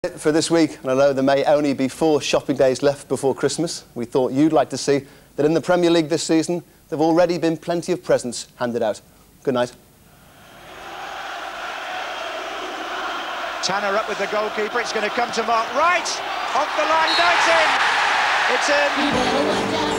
For this week, and I know there may only be 4 shopping days left before Christmas, we thought you'd like to see that in the Premier League this season there have already been plenty of presents handed out. Good night. Tanner up with the goalkeeper, it's going to come to Mark Wright, off the line, that's in! It's in!